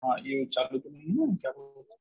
हाँ, ये चालू तो नहीं है क्या बोलते?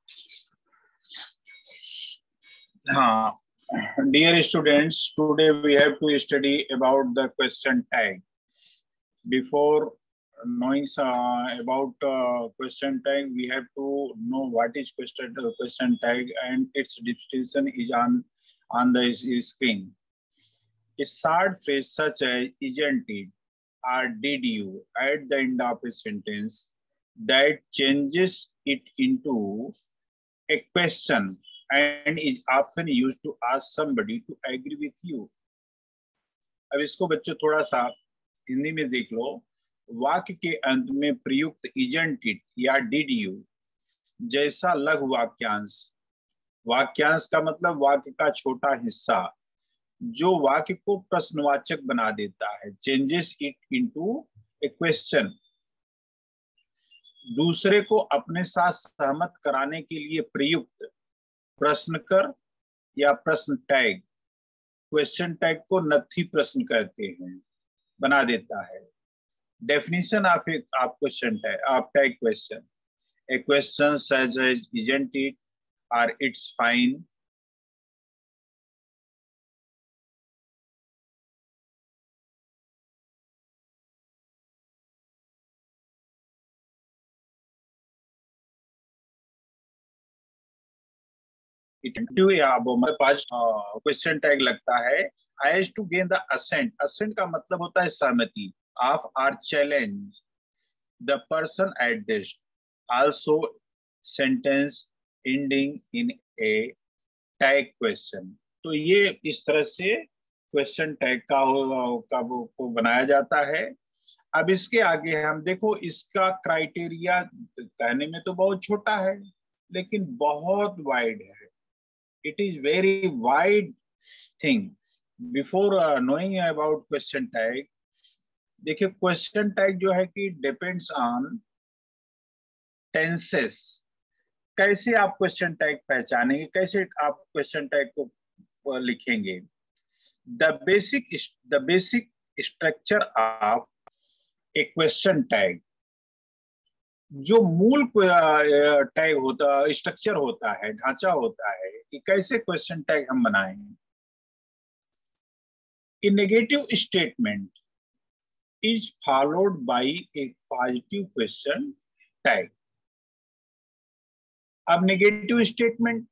हाँ, dear students, today we have to study about the question tag. Before knowing about question tag, we have to know what is question tag, and its definition is on the screen. A short phrase such as "isn't it" or "did you" at the end of a sentence that changes it into a question and is often used to ask somebody to agree with you. अब इसको बच्चों थोड़ा सा हिंदी में देख लो। वाक्य के अंत में प्रयुक्त इजंट इट या डिड यू जैसा लघु वाक्यांश, वाक्यांश का मतलब वाक्य का छोटा हिस्सा जो वाक्य को प्रश्नवाचक बना देता है, changes it into a question, दूसरे को अपने साथ सहमत कराने के लिए प्रयुक्त प्रश्न कर या प्रश्न टैग, क्वेश्चन टैग को नथी प्रश्न कहते हैं, बना देता है। Definition of question tag, of tag question, a question such as isn't it और इट्स फाइन, क्वेश्चन टैग लगता है as to gain the assent, assent का मतलब होता है सहमति, of or challenge the person addressed, also sentence ending in a tag question. तो ये इस तरह से क्वेश्चन टैग को बनाया जाता है। अब इसके आगे हम देखो, इसका क्राइटेरिया कहने में तो बहुत छोटा है लेकिन बहुत वाइड है। It is very wide thing. Before knowing about question tag, देखिए क्वेश्चन टैग जो है कि डिपेंड्स ऑन टेंसेस। कैसे आप क्वेश्चन टैग पहचानेंगे, कैसे आप क्वेश्चन टैग को लिखेंगे? The basic structure of a question tag, जो मूल टैग होता, स्ट्रक्चर होता है, ढांचा होता है कि कैसे क्वेश्चन टैग हम बनाएंगे। A negative statement is followed by a positive question tag. अब नेगेटिव स्टेटमेंट,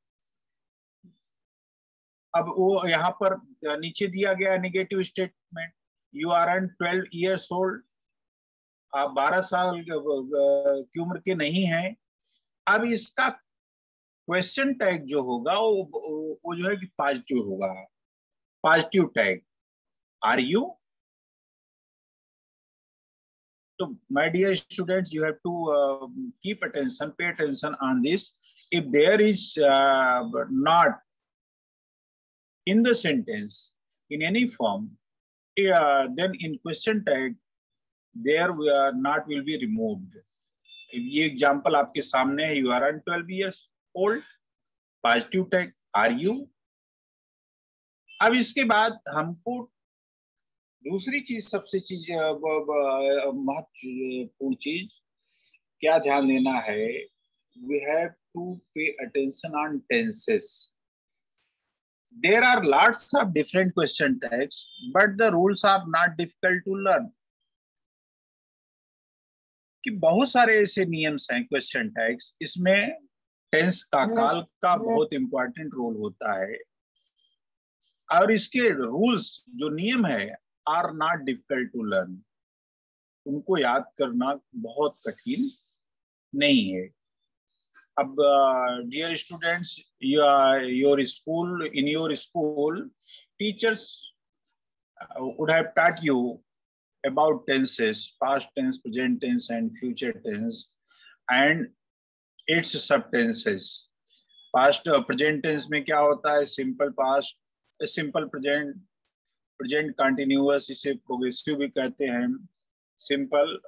अब वो यहाँ पर नीचे दिया गया negative statement, you are 12 years old, आप 12 साल की उम्र के नहीं हैं। अब इसका क्वेश्चन टैग जो होगा वो जो है कि पॉजिटिव होगा, पॉजिटिव टैग, आर यू। तो my dear students, you have to keep attention, pay attention on this. If there is not in the sentence in any form, then in question tag there not will be removed. ये example आपके सामने है, you are 12 years old, positive tag are you. अब इसके बाद हमको दूसरी चीज, सबसे महत्वपूर्ण चीज क्या ध्यान देना है, we have to pay attention on tenses. There are lots of different question tags, but the rules are not difficult to learn. कि बहुत सारे ऐसे नियम्स हैं क्वेश्चन टैग्स, इसमें टेंस का, काल का बहुत इंपॉर्टेंट रोल होता है, और इसके रूल्स जो नियम है are not difficult to learn, उनको याद करना बहुत कठिन नहीं है। अब dear students, your school, in your school teachers would have taught you about tenses, past tense, present tense and future tense and its subtenses. past present tense में क्या होता है, simple past, simple present, present continuous, इसे progressive भी कहते हैं, simple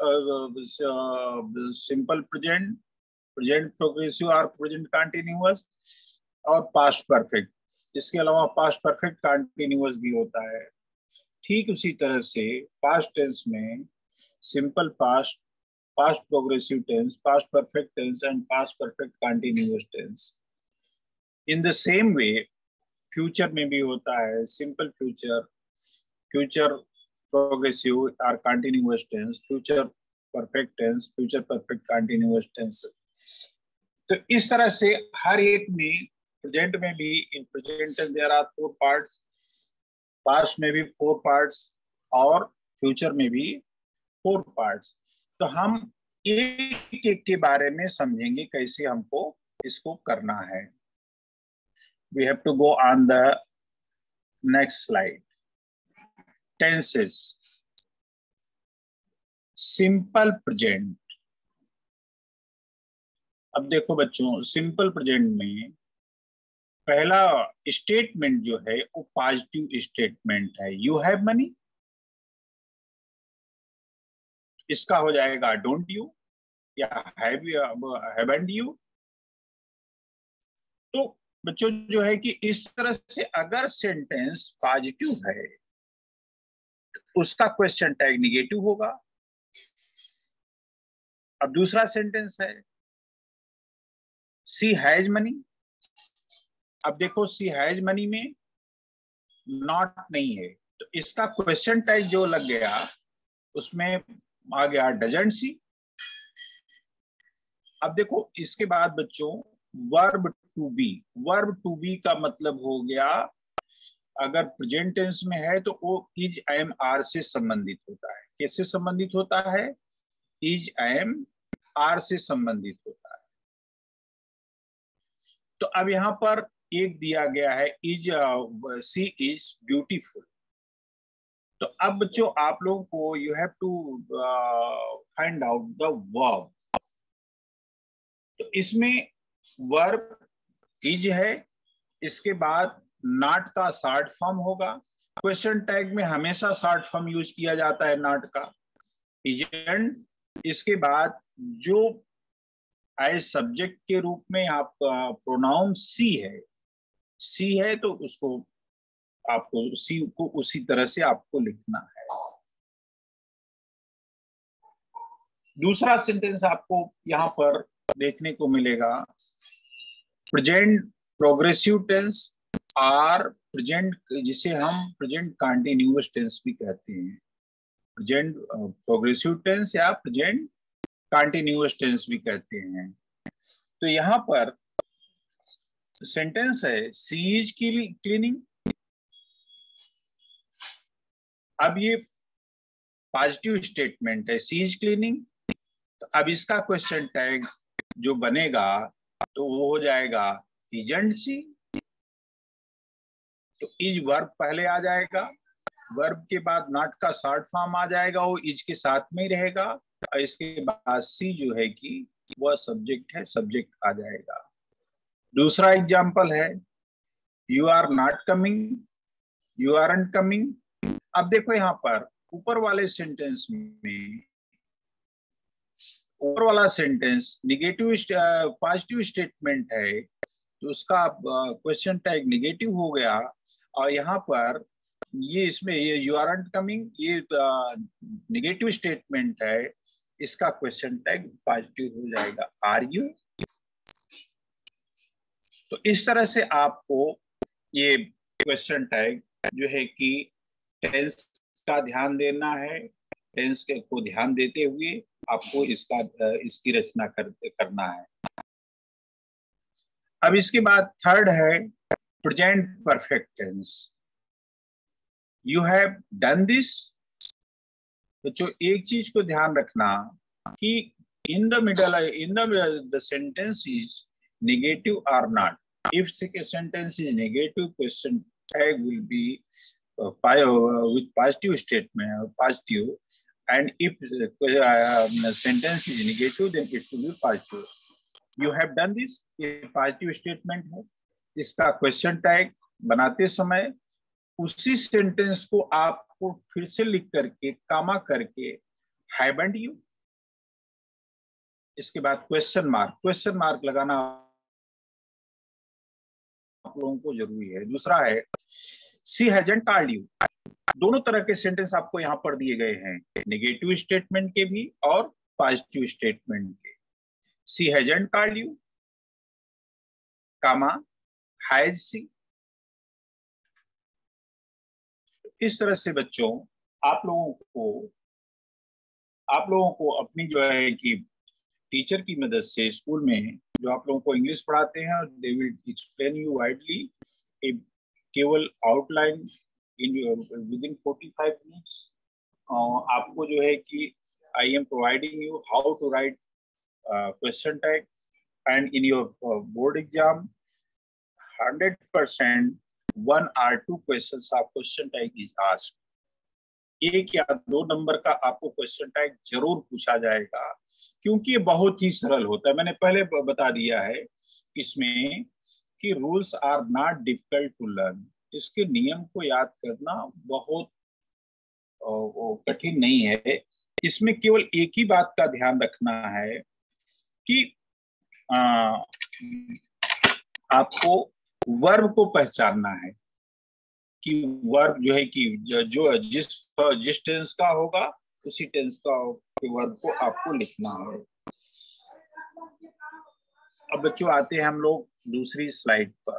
simple present, present progressive और present continuous, और पास्ट परफेक्ट। इसके अलावा पास्ट परफेक्ट कंटिन्यूअस भी होता है। ठीक उसी तरह से पास्ट टेंस में simple past past progressive tense, past perfect tense, and past perfect continuous tense. In the same way, future में भी होता है simple future, future progressive or continuous tense, future perfect tense, future perfect continuous tense. तो इस तरह से हर एक में, प्रेजेंट में भी, in present tense there are 4 parts, past में भी 4 पार्ट्स और फ्यूचर में भी 4 पार्ट्स. तो हम एक एक के बारे में समझेंगे कैसे हमको इसको करना है. We have to go on the next slide. Tenses. Simple present. अब देखो बच्चों, सिंपल प्रेजेंट में पहला स्टेटमेंट जो है वो पॉजिटिव स्टेटमेंट है. यू हैव मनी, इसका हो जाएगा डोंट यू या हैवंट यू. तो बच्चों जो है कि इस तरह से अगर सेंटेंस पॉजिटिव है उसका क्वेश्चन टैग निगेटिव होगा. अब दूसरा सेंटेंस है सी हैज मनी. अब देखो सी हैज मनी में नॉट नहीं है तो इसका क्वेश्चन टैग जो लग गया उसमें आ गया डजंट सी. अब देखो इसके बाद बच्चों verb to be. Verb to be का मतलब हो गया अगर प्रेजेंट टेंस में है तो वो इज एम आर से संबंधित होता है. कैसे संबंधित होता है? इज एम आर से संबंधित होता है. तो अब यहां पर एक दिया गया है इज सी इज ब्यूटीफुल. तो अब बच्चों आप लोगों को you have to find out the verb. तो इसमें वर्ब इज है, इसके बाद नॉट का शॉर्ट फॉर्म होगा. क्वेश्चन टैग में हमेशा शॉर्ट फॉर्म यूज किया जाता है नॉट का. इजेंट, इसके बाद जो एज सब्जेक्ट के रूप में आप प्रोनाउन सी है, सी है तो उसको आपको सी को उसी तरह से आपको लिखना है. दूसरा सेंटेंस आपको यहाँ पर देखने को मिलेगा प्रेजेंट प्रोग्रेसिव टेंस और प्रेजेंट जिसे हम प्रेजेंट कंटिन्यूअस टेंस भी कहते हैं. प्रेजेंट प्रोग्रेसिव टेंस या प्रेजेंट कंटिन्यूअस टेंस भी कहते हैं. तो यहाँ पर सेंटेंस है सी इज क्लीनिंग. अब ये पॉजिटिव स्टेटमेंट है सी इज क्लीनिंग. तो अब इसका क्वेश्चन टैग जो बनेगा तो वो हो जाएगा इजंट सी. तो इज वर्ब पहले आ जाएगा, वर्ब के बाद नॉट का शॉर्ट फॉर्म आ जाएगा, वो इज के साथ में ही रहेगा. और इसके बाद सी जो है कि वह सब्जेक्ट है, सब्जेक्ट आ जाएगा. दूसरा एग्जाम्पल है you are not coming, you aren't coming. अब देखो यहाँ पर ऊपर वाले सेंटेंस में, ऊपर वाला सेंटेंस निगेटिव पॉजिटिव स्टेटमेंट है तो उसका क्वेश्चन टैग निगेटिव हो गया. और यहाँ पर ये इसमें ये यू आरंट कमिंग ये निगेटिव स्टेटमेंट है, इसका क्वेश्चन टैग पॉजिटिव हो जाएगा आर यू. तो इस तरह से आपको ये क्वेश्चन टैग जो है कि टेंस का ध्यान देना है. टेंस को ध्यान देते हुए आपको इसकी रचना करना है. अब इसके बाद थर्ड है present perfect tense. You have done this. बच्चों एक चीज को ध्यान रखना कि in the middle in the sentence is negative और not. If sentence is negative question tag will be with positive statement, positive, and if sentence is negative, then it will be positive. You have done this. ये positive statement है. इसका question tag बनाते समय उसी sentence को आपको फिर से लिख करके कामा करके haven't you. इसके बाद question mark लगाना आप लोगों को जरूरी है. दूसरा है सी हैजंट टोल्ड यू. दोनों तरह के सेंटेंस आपको यहाँ पर दिए गए हैं, नेगेटिव स्टेटमेंट के भी और पॉजिटिव स्टेटमेंट के। She hasn't called you, comma has she. इस तरह से बच्चों आप लोगों को अपनी जो है कि टीचर की मदद से स्कूल में जो आप लोगों को इंग्लिश पढ़ाते हैं, they will explain you widely केवल आउटलाइन इन विदिन 45 मिनट्स। आपको जो है कि I am providing you how to write question tag, and in your board exam 100% 1 or 2 questions of question tag is asked. 1 या 2 number का आपको question tag जरूर पूछा जाएगा, क्योंकि ये बहुत ही सरल होता है। मैंने पहले बता दिया है इसमें कि rules are not difficult to learn. इसके नियम को याद करना बहुत कठिन नहीं है। इसमें केवल एक ही बात का ध्यान रखना है कि आपको वर्ब को पहचानना है कि वर्ब जो है कि जो जिस टेंस का होगा उसी टेंस का वर्ब को आपको लिखना है। अब बच्चों आते हैं हम लोग दूसरी स्लाइड पर।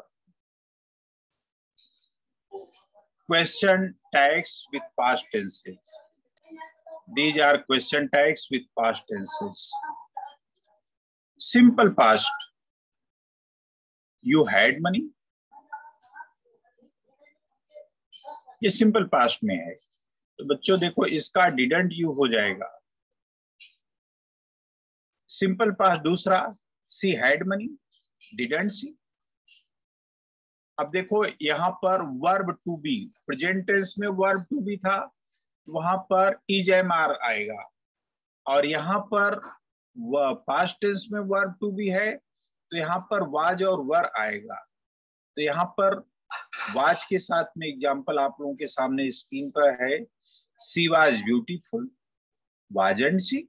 Question tags with past tenses. These are question tags with past tenses. Simple past, you had money. ये सिंपल पास्ट में है, तो बच्चों देखो इसका डिडंट यू हो जाएगा। सिंपल पास्ट दूसरा, she had money, didn't she. अब देखो यहां पर verb to be, present tense में वर्ब टू बी था, वहां पर इज एम आर आएगा, और यहाँ पर पास्ट टेंस में वर्ब टू बी है तो यहाँ पर वाज और वर आएगा। तो यहाँ पर वाज के साथ में एग्जाम्पल आप लोगों के सामने स्क्रीन पर है, she was beautiful, wasn't she.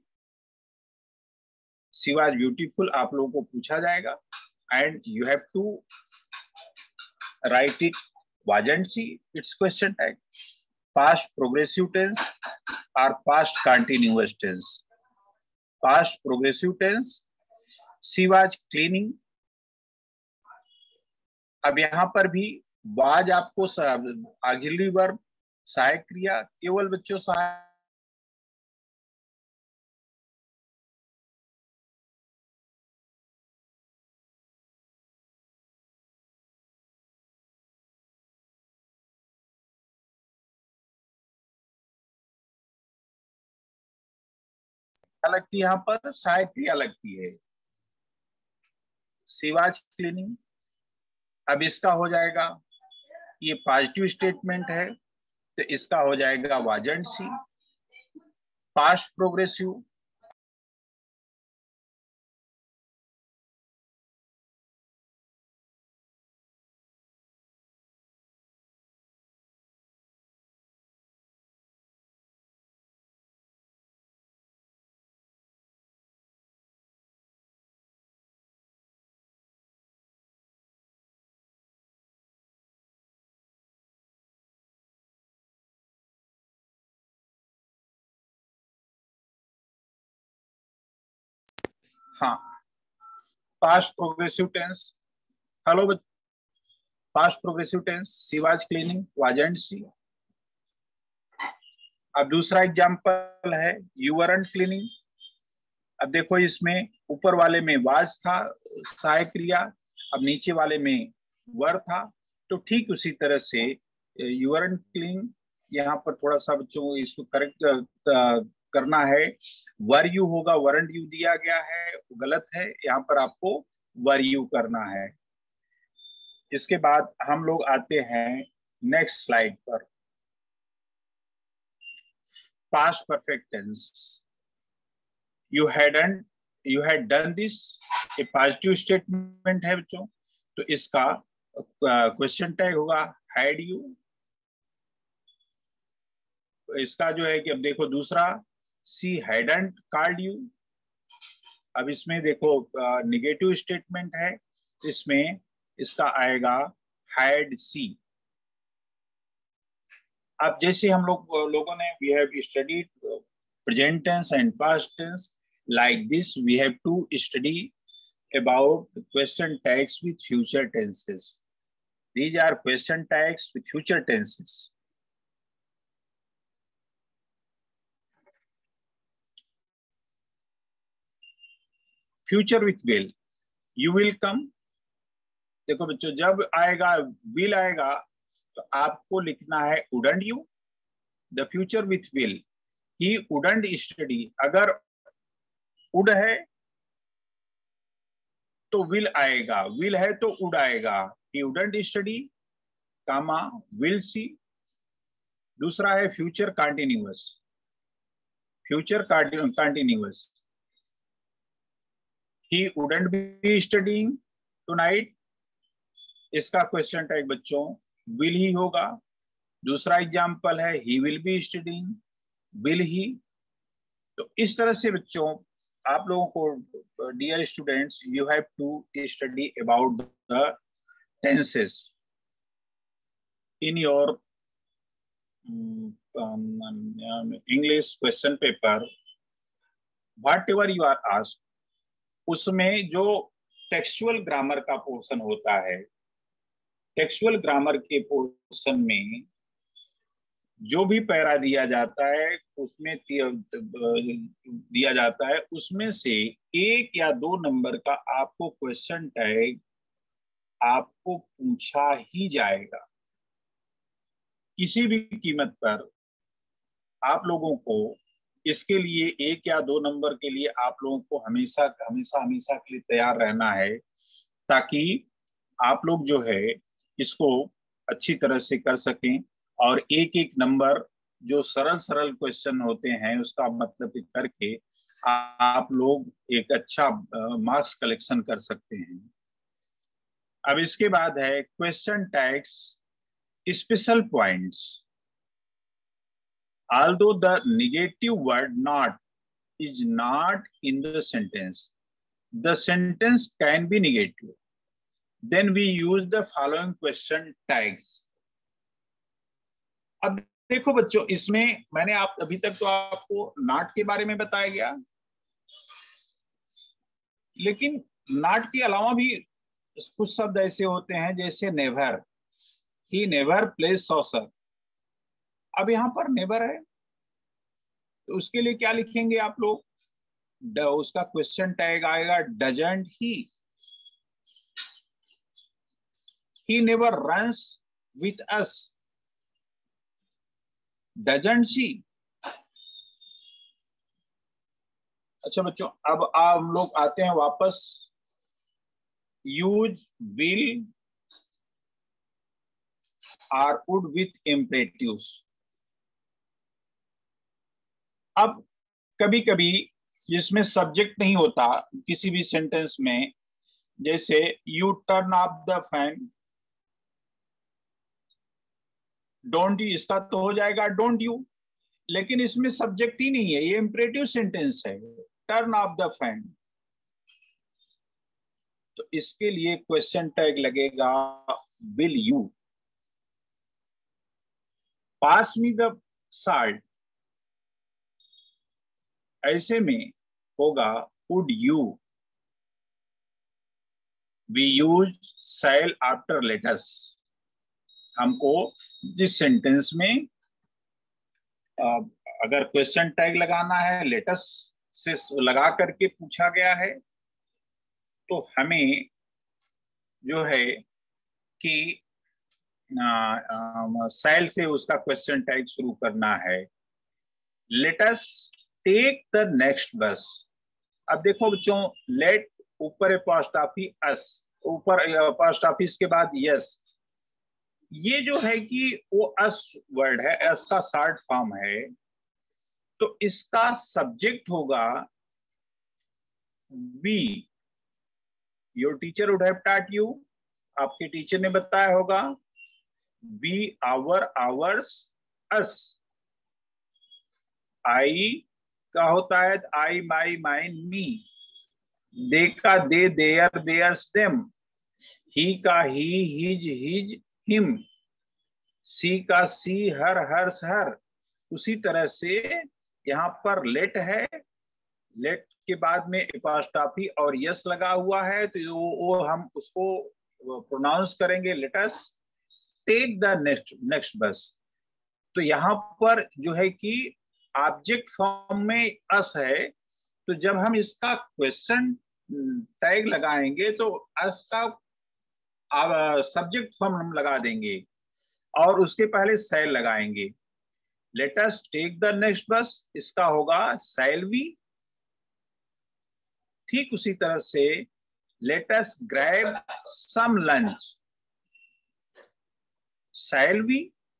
She was beautiful आप लोगों को पूछा जाएगा, and you have to write it wasn't she, it's question tag. Past progressive tense और past continuous tense. Past progressive tense, she was cleaning. अब यहां पर भी वाज आपको ऑक्सिलरी वर्ब, सहायक क्रिया, केवल बच्चों सहायक लगती है, यहाँ पर सहायक क्रिया लगती है। She was cleaning. अब इसका हो जाएगा, ये पॉजिटिव स्टेटमेंट है तो इसका हो जाएगा वाजंट सी। पास्ट प्रोग्रेसिव, हाँ पास्ट प्रोग्रेसिव टेंस। हेलो बच्चों, past progressive tense, she was cleaning, wasn't she. अब दूसरा एग्जांपल है, यू वरंट क्लीनिंग। अब देखो इसमें ऊपर वाले में वाज था सहायक क्रिया, अब नीचे वाले में वर था, तो ठीक उसी तरह से यू वरंट क्लीनिंग, यहाँ पर थोड़ा सा बच्चों इसको करेक्ट करना है। वर यू होगा, वरंट यू दिया गया है, गलत है, यहाँ पर आपको वर यू करना है। इसके बाद हम लोग आते हैं नेक्स्ट स्लाइड पर। Past perfect tense, you had done this, a positive statement है बच्चों, तो इसका क्वेश्चन टैग होगा had you। इसका जो है कि अब देखो दूसरा, she hadn't called you। अब इसमें देखो नेगेटिव स्टेटमेंट है, इसमें इसका आएगा had she। अब जैसे हम लोगों ने we have studied present tense and past tense, Like this, we have to study about question tags with future tenses. These are question tags with future tenses. Future with will. You will come. देखो बच्चों, जब आएगा will आएगा तो आपको लिखना है wouldn't you. The future with will. He wouldn't study. अगर would है तो will आएगा, will है तो would आएगा. He wouldn't study, comma will see. दूसरा है future continuous. Future continuous. He wouldn't be studying tonight. इसका क्वेश्चन टैग बच्चों will ही होगा. दूसरा एग्जाम्पल है he will be studying, will he. तो इस तरह से बच्चों आप लोगों को, dear students, you have to study about the tenses in your English question paper. What you are asked, उसमें जो टेक्सचुअल ग्रामर का पोर्शन होता है, टेक्सचुअल ग्रामर के पोर्शन में जो भी पैरा दिया जाता है, उसमें दिया जाता है, उसमें से 1 या 2 नंबर का आपको क्वेश्चन टैग आपको पूछा ही जाएगा. किसी भी कीमत पर आप लोगों को इसके लिए 1 या 2 नंबर के लिए आप लोगों को हमेशा के लिए तैयार रहना है, ताकि आप लोग जो है इसको अच्छी तरह से कर सकें और एक नंबर जो सरल क्वेश्चन होते हैं उसका मतलब करके आप लोग एक अच्छा मार्क्स कलेक्शन कर सकते हैं. अब इसके बाद है question tags special points. Although the negative word not is not in the sentence can be negative. Then we use the following question tags. अब देखो बच्चों, इसमें मैंने अभी तक तो आपको नॉट के बारे में बताया गया, लेकिन नॉट के अलावा भी कुछ शब्द ऐसे होते हैं जैसे never. He never place saucer. अब यहां पर नेवर है तो उसके लिए क्या लिखेंगे आप लोग? उसका क्वेश्चन टैग आएगा doesn't he. He never runs with us. Doesn't she? अच्छा बच्चों, अब हम लोग आते हैं वापस. Use will or would with imperatives. अब कभी कभी जिसमें सब्जेक्ट नहीं होता किसी भी सेंटेंस में, जैसे you turn off the fan, don't you, इसका तो हो जाएगा डोंट यू, लेकिन इसमें सब्जेक्ट ही नहीं है, ये इंपरेटिव सेंटेंस है. टर्न ऑफ द फैन, तो इसके लिए क्वेश्चन टैग लगेगा will you. Pass me the salt, ऐसे में होगा would you. We use shall after let's. हमको जिस सेंटेंस में अगर क्वेश्चन टैग लगाना है, लेटस से लगा करके पूछा गया है, तो हमें जो है कि सेल से उसका क्वेश्चन टैग शुरू करना है. लेटस टेक द नेक्स्ट बस. अब देखो बच्चों, लेट ऊपर अपॉस्ट्रोफी अस, ऊपर अपॉस्ट्रोफी के बाद यस. ये जो है कि वो अस वर्ड है, अस का शॉर्ट फॉर्म है, तो इसका सब्जेक्ट होगा we. Your teacher would have taught you, आपके टीचर ने बताया होगा, we, our, ours, us. I का होता है I, my, mine, me. They का they, their, theirs, them. He का he, his, his, him. She का सी, हर, हर्स, हर. उसी तरह से यहाँ पर लेट है, लेट के बाद में एपॉस्ट्रॉफी और यस लगा हुआ है, तो वो हम उसको प्रोनाउंस करेंगे, let us take the next bus. तो यहाँ पर जो है कि ऑब्जेक्ट फॉर्म में अस है, तो जब हम इसका क्वेश्चन टैग लगाएंगे तो अस का सब्जेक्ट फॉर्म हम लगा देंगे और उसके पहले शैल लगाएंगे। Let us take the next bus, इसका होगा शैल वी। ठीक उसी तरह से let us grab some lunch, shall we.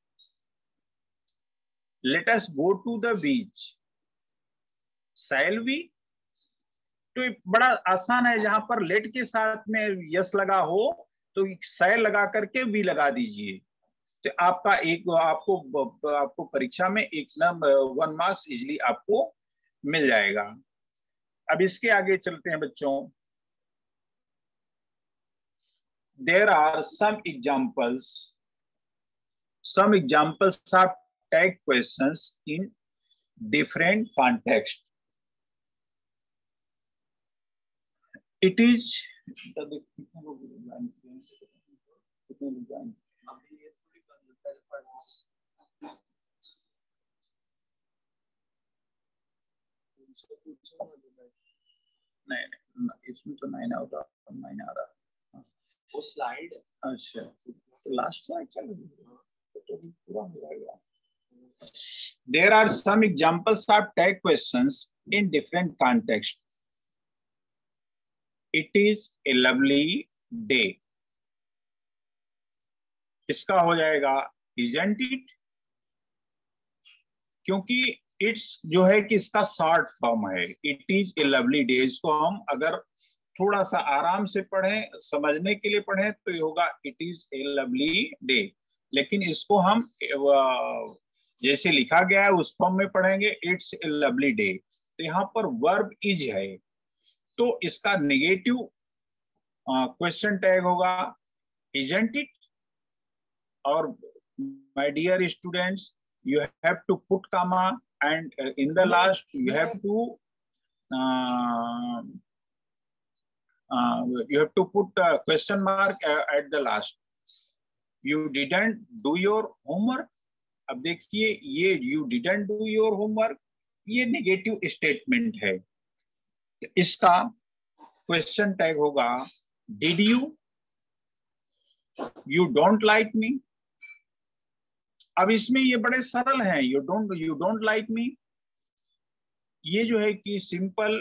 Let us go to the beach, shall we. तो बड़ा आसान है, जहां पर लेट के साथ में यस लगा हो तो शैल लगा करके वी लगा दीजिए, तो आपका एक आपको परीक्षा में एक नंबर 1 मार्क्स इजिली आपको मिल जाएगा। अब इसके आगे चलते हैं बच्चों। There are some examples of tag questions in different context. It is नहीं, इसमें तो 9 होगा, 9 आ रहा वो स्लाइड। अच्छा, तो लास्ट स्लाइड चल रही है तो पूरा हो जाएगा। There are some examples of tag questions in different contexts. It is a lovely day. इसका हो जाएगा isn't it, क्योंकि इट्स जो है कि इसका शॉर्ट फॉर्म है, it is a lovely day. इसको हम अगर थोड़ा सा आराम से पढ़ें, समझने के लिए पढ़ें, तो ये होगा it is a lovely day. लेकिन इसको हम जैसे लिखा गया है उस फॉर्म में पढ़ेंगे, इट्स ए लवली डे। तो यहाँ पर वर्ब इज है, तो इसका नेगेटिव क्वेश्चन टैग होगा isn't it। और my dear students, you have to put comma and in the last you have to put question mark at the last. You didn't do your homework। अब देखिए ये you didn't do your homework ये negative statement है, तो इसका question tag होगा did you don't like me। अब इसमें ये बड़े सरल हैं, यू डोंट लाइक मी, ये जो है कि सिंपल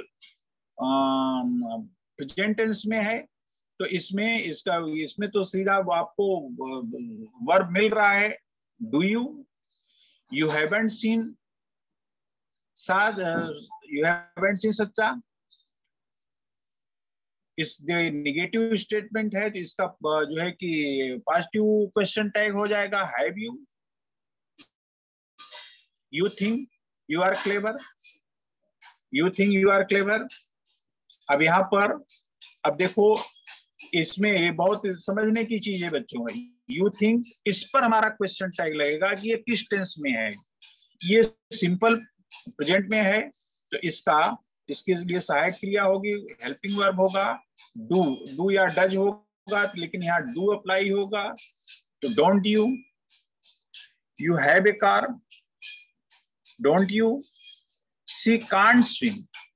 प्रेजेंट टेंस में है, तो इसमें तो सीधा आपको वर्ब मिल रहा है डू यू हैवंट सीन सच्चा। इस नेगेटिव स्टेटमेंट है, तो इसका जो है कि पॉजिटिव क्वेश्चन टैग हो जाएगा have you think you are clever। अब यहाँ पर अब देखो, इसमें ये बहुत समझने की चीज है बच्चों। यू थिंक, इस पर हमारा क्वेश्चन टैग लगेगा कि ये किस टेंस में है। ये सिंपल प्रेजेंट में है, तो इसके लिए सहायक क्रिया होगी, हेल्पिंग वर्ब होगा, डू या डज होगा, लेकिन यहाँ डू अप्लाई होगा। तो don't you have a car, don't you she can't swim.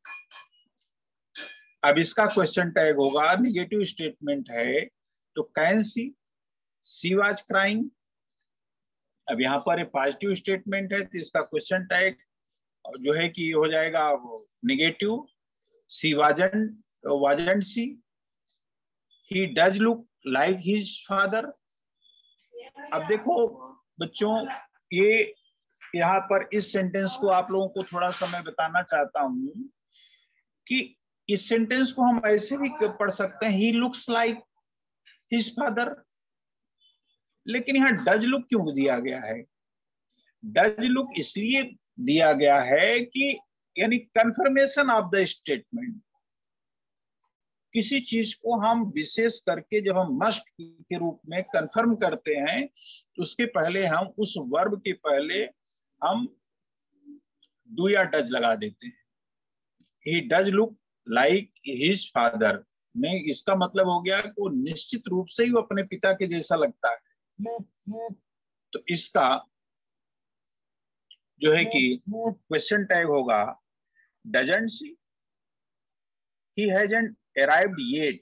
अब इसका क्वेश्चन टैग होगा, नेगेटिव स्टेटमेंट है, तो कैन सी वाज क्राइंग। अब यहाँ पर एक पॉजिटिव स्टेटमेंट है, तो इसका क्वेश्चन टैग जो है कि हो जाएगा negative, she wasn't she. He does look like his father. अब देखो बच्चों, ये यहाँ पर इस सेंटेंस को आप लोगों को थोड़ा सा मैं बताना चाहता हूं कि इस सेंटेंस को हम ऐसे भी पढ़ सकते हैं, he looks like his father. लेकिन यहाँ डज लुक क्यों दिया गया है? डज लुक इसलिए दिया गया है कि यानी कंफर्मेशन ऑफ द स्टेटमेंट। किसी चीज को हम विशेष करके जब हम मस्ट के रूप में कंफर्म करते हैं, तो उसके पहले हम उस वर्ब के पहले हम डू या डज लगा देते हैं। he does look like his father, में इसका मतलब हो गया कि वो निश्चित रूप से ही वो अपने पिता के जैसा लगता है। तो इसका जो है कि क्वेश्चन टैग होगा doesn't she, he hasn't arrived yet.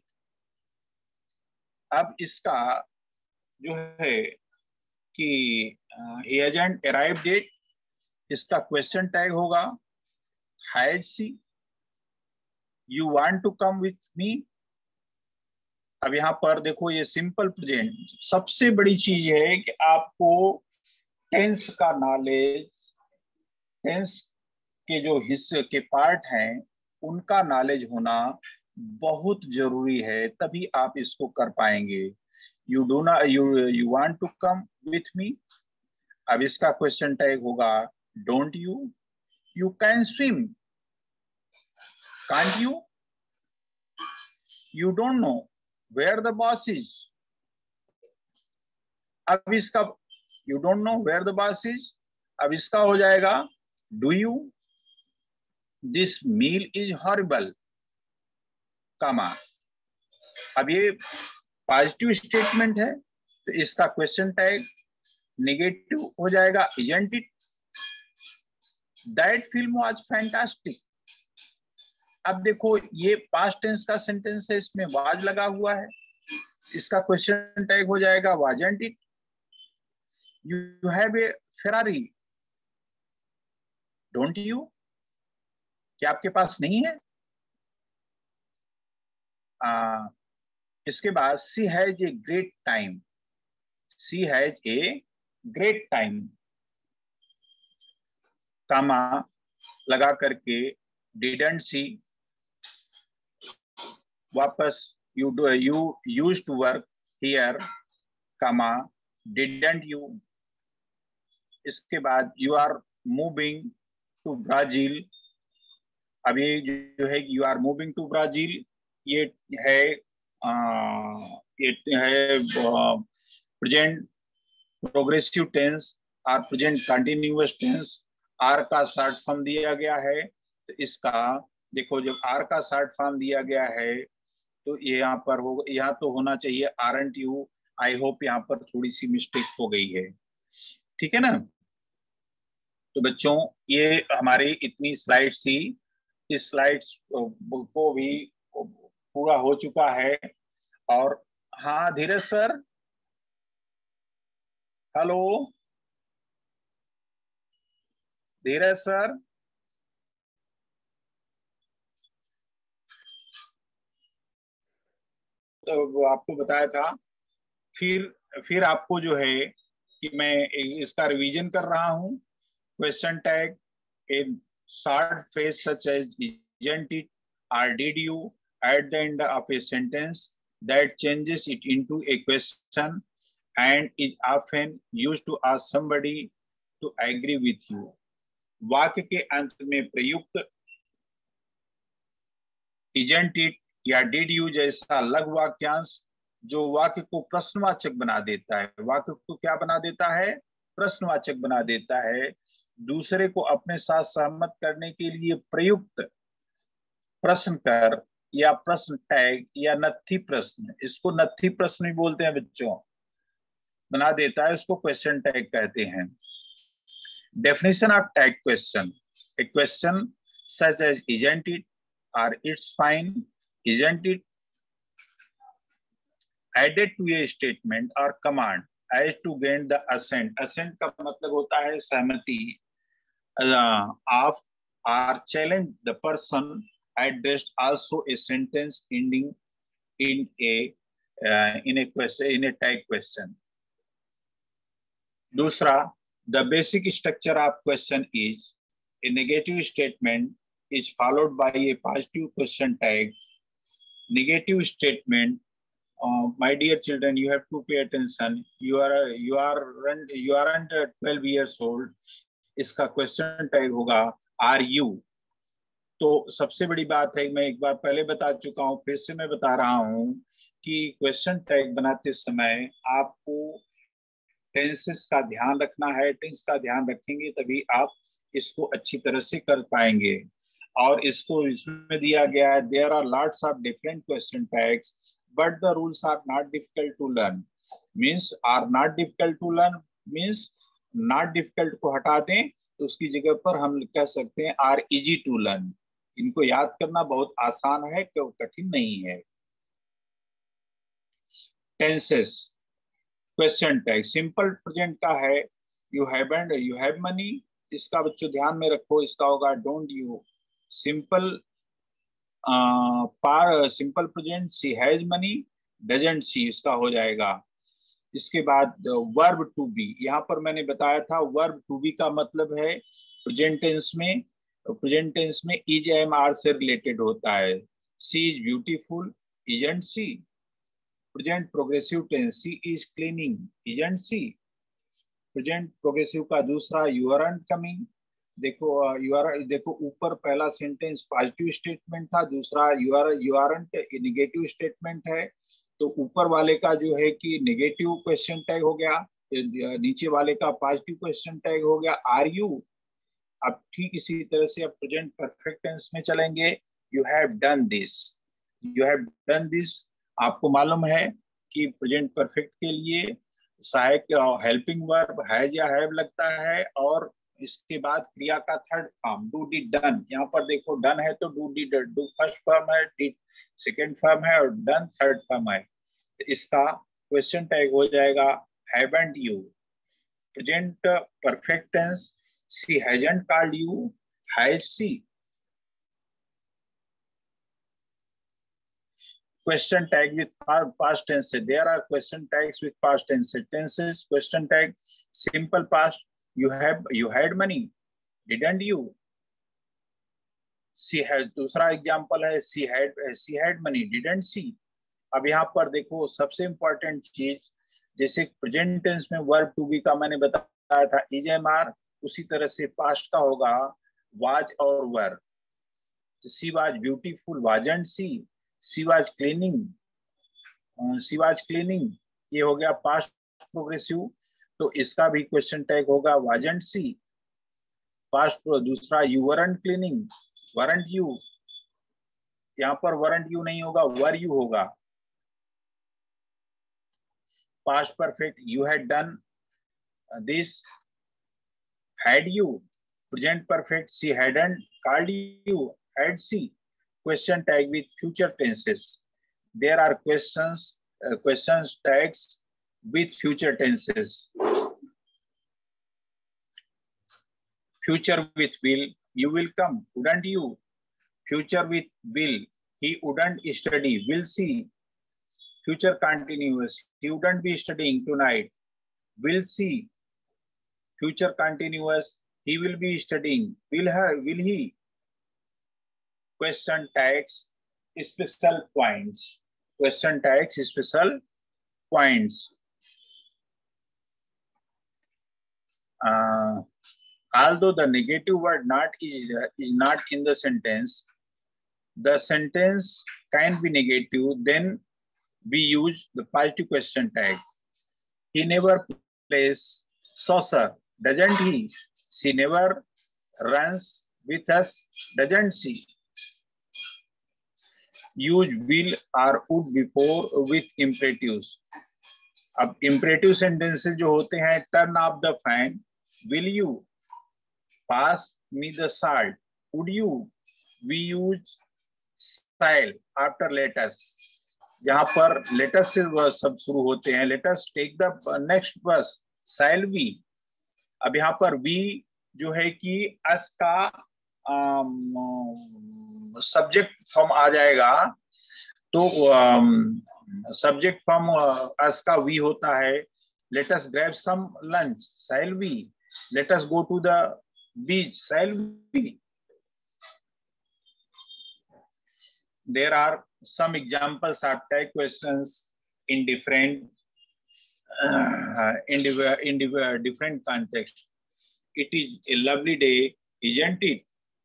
अब इसका जो है कि he hasn't arrived yet, इसका क्वेश्चन टैग होगा has she, you want to come with me। अब यहाँ पर देखो ये सिंपल प्रेजेंट, सबसे बड़ी चीज है कि आपको टेंस का नॉलेज, टेंस के जो हिस्से के पार्ट हैं उनका नॉलेज होना बहुत जरूरी है, तभी आप इसको कर पाएंगे। You do not, you want to come with me. अब इसका क्वेश्चन टैग होगा don't you, you can swim, can't you, you don't know where the boss is. अब इसका you don't know where the boss is, अब इसका हो जाएगा do you, this meal is horrible, comma. अब ये पॉजिटिव स्टेटमेंट है तो इसका क्वेश्चन टैग नेगेटिव हो जाएगा isn't it, that film was fantastic. अब देखो ये पास्ट टेंस का सेंटेंस है, इसमें वाज लगा हुआ है, इसका क्वेश्चन टैग हो जाएगा wasn't it. You have a Ferrari, don't you, क्या आपके पास नहीं है। इसके बाद she has a great time, she has a great time, comma लगा करके डिडंट सी, वापस you used to work here, comma didn't you. इसके बाद you are moving to Brazil, अभी जो है you are moving to Brazil, ये है प्रेजेंट प्रोग्रेसिव टेंस और प्रेजेंट कंटिन्यूअस टेंस। आर का शॉर्ट फॉर्म दिया गया है, तो इसका देखो जब आर का शॉर्ट फॉर्म दिया गया है तो ये यहाँ पर हो, यहाँ तो होना चाहिए आरंट यू। आई होप यहाँ पर थोड़ी सी मिस्टेक हो गई है, ठीक है ना। तो बच्चों ये हमारी इतनी स्लाइड्स थी, इस स्लाइड्स को भी पूरा हो चुका है। और हाँ Dheeraj sir, hello Dheeraj sir, तो आपको बताया था, फिर आपको जो है कि मैं इसका रिवीजन कर रहा हूँ। Question tag in short phrase such as isn't it or did you at the end of a sentence that changes it into a question and is often used to ask somebody to agree with you। वाक्य के अंत में प्रयुक्त isn't it या did you जैसा लघु वाक्यांश जो वाक्य को प्रश्नवाचक बना देता है, वाक्य को क्या बना देता है, प्रश्नवाचक बना देता है, दूसरे को अपने साथ सहमत करने के लिए प्रयुक्त प्रश्न कर या प्रश्न टैग या नत्थी प्रश्न, इसको नत्थी प्रश्न भी बोलते हैं बच्चों, बना देता है, उसको क्वेश्चन टैग कहते हैं। Definition of tag question, a question such as isn't it or it's fine, isn't it added to a statement or command as to gain the assent। assent का मतलब होता है सहमति, of or challenge the person addressed, also a sentence ending in a question, in a tag question। दूसरा, the basic structure of question is a negative statement is followed by a positive question tag। negative statement, my dear children, you have to pay attention, you aren't 12 years old, इसका question tag होगा are you. तो सबसे बड़ी बात है, मैं एक बार पहले बता चुका हूं, फिर से मैं बता रहा हूं कि क्वेश्चन टैग बनाते समय आपको टेंसेस का ध्यान रखना है, टेंस का ध्यान रखेंगे तभी आप इसको अच्छी तरह से कर पाएंगे। और इसको इसमें दिया गया है there are lots of different question tags but the rules are not difficult to learn. Means are not difficult to learn means not difficult को हटा दें तो उसकी जगह पर हम कह सकते हैं आर इजी टू लर्न। इनको याद करना बहुत आसान है, कठिन नहीं है। Tenses question tag simple present का है यू हैव मनी, इसका बच्चों ध्यान में रखो, इसका होगा don't you. Simple simple present she has money, doesn't she, इसका हो जाएगा। इसके बाद वर्ब टू बी, यहाँ पर मैंने बताया था वर्ब टू बी का मतलब है प्रेजेंट टेंस में इज एम आर से रिलेटेड होता है। She is beautiful, isn't she. Present progressive tense she is cleaning, isn't she. Present progressive का दूसरा यू आरंट कमिंग। देखो ऊपर पहला सेंटेंस पॉजिटिव स्टेटमेंट था, दूसरा यू आरंट नेगेटिव स्टेटमेंट है। तो ऊपर वाले का जो है कि नेगेटिव क्वेश्चन टैग हो गया, नीचे वाले का पॉजिटिव क्वेश्चन टैग हो गया आर यू। अब ठीक इसी तरह से अब प्रेजेंट परफेक्ट टेंस में चलेंगे। You have done this, you have done this. आपको मालूम है कि प्रेजेंट परफेक्ट के लिए सहायक हेल्पिंग वर्ब हैज या हैव लगता है और इसके बाद क्रिया का third form do did done. यहाँ पर देखो डन है तो do did, do first form है, डिड सेकंड फॉर्म है और डन थर्ड फॉर्म है। तो इसका क्वेश्चन टैग हो जाएगा haven't you. Present perfect tense she hasn't called you, has she. Question tag with past tense. There are question tags with past tenses. Question tag simple past. You had money, didn't you? She had, दूसरा example है she had money, didn't she? अब यहाँ पर देखो सबसे important चीज, जैसे present tense में वर्ब टू बी का मैंने बताया था इज एम आर, उसी तरह से पास्ट का होगा वाज और were. She was beautiful, wasn't she. She was cleaning, ये हो गया पास्ट प्रोग्रेसिव, तो इसका भी क्वेश्चन टैग होगा वाजंट सी। पास्ट दूसरा you weren't cleaning, weren't you. यहाँ पर वरंट यू नहीं होगा, वर यू होगा। Past perfect you had done this, had you. Present perfect she hadn't called you, had she. Question tag with future tenses. There are questions tags with future tenses. Future with will, you will come, wouldn't you? Future with will, he wouldn't study, will see. Future continuous, he wouldn't be studying tonight, will see. Future continuous, he will be studying, will he? Question tags special points. Question tags special points. Although the negative word not is not in the sentence can be negative, then we use the positive question tag. He never plays saucer, doesn't he? She never runs with us, doesn't she? Use will or would before with imperatives. अब imperative sentences जो होते हैं turn off the fan, will you? Pass me the salt, would you? We use shall after let us. यहाँ पर let us से सब शुरू होते हैं, let us take the next verse, shall we. अब यहाँ पर we जो है कि us का सब्जेक्ट फॉर्म आ जाएगा, तो सब्जेक्ट फॉर्म अस का वी होता है। Let us grab some lunch, shall we. Let us go to the beach, shall we. There are some examples of tag questions in different different context. It is a lovely day, isn't it?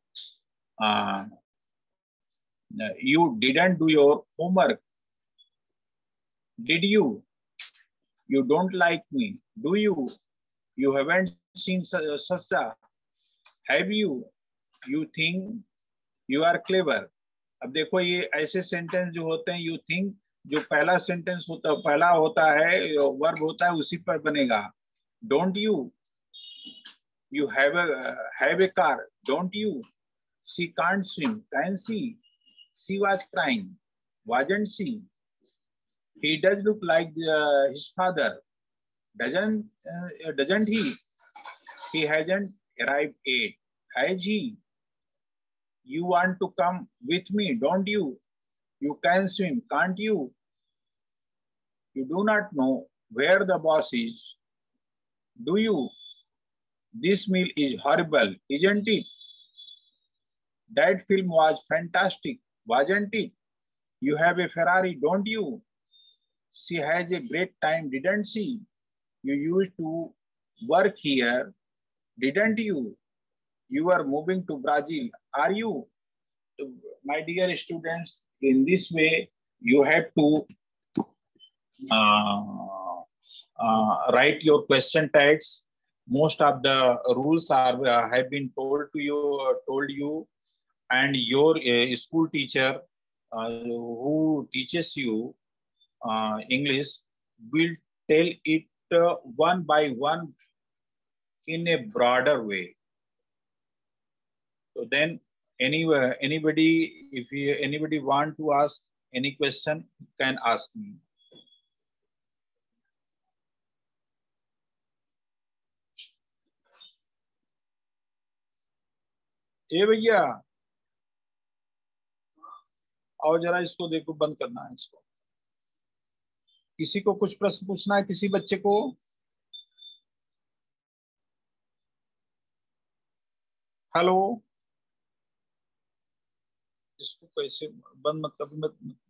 You didn't do your homework, did you? You don't like me, do you? You haven't seen Sasha, have you? You think you are clever. अब देखो ये ऐसे sentence जो होते हैं, you think जो पहला sentence होता पहला होता है वर्ब होता है उसी पर बनेगा। Don't you have a car, don't you. She can't swim, can she was crying, wasn't she. He does look like his father, doesn't he? He hasn't arrived yet, has he? You want to come with me, don't you? You can swim, can't you? You do not know where the boss is, do you? This meal is horrible, isn't it? That film was fantastic, wasn't it? You have a Ferrari, don't you? She has a great time, didn't she? You used to work here, didn't you? You are moving to Brazil, are you? My dear students, in this way you have to write your question tags. Most of the rules are have been told you, and your school teacher who teaches you English will tell it one by one in a broader way. So then anybody, if anybody want to ask any question, can ask me. ए भैया आओ जरा, इसको देखो, बंद करना है इसको। किसी को कुछ प्रश्न पूछना है, किसी बच्चे को? हेलो, इसको कैसे बंद, मतलब